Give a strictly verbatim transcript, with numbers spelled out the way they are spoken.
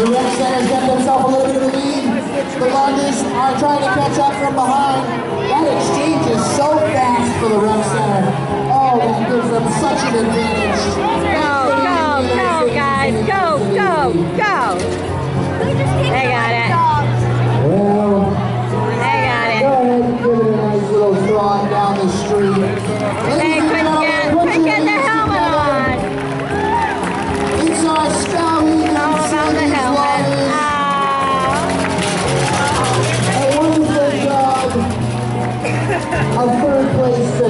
The rec center's got themselves a little bit of a lead. The Londons are trying to catch up from behind. That exchange is so fast for the rec center. Oh, that gives them such an advantage. Go, go, go, guys. Go, go, go. They got it. Well, They got it. go ahead and give it a nice little throng down the street. They couldn't get, couldn't get the helmet on. It's our Scout All about the helmet. A wonderful job of third place.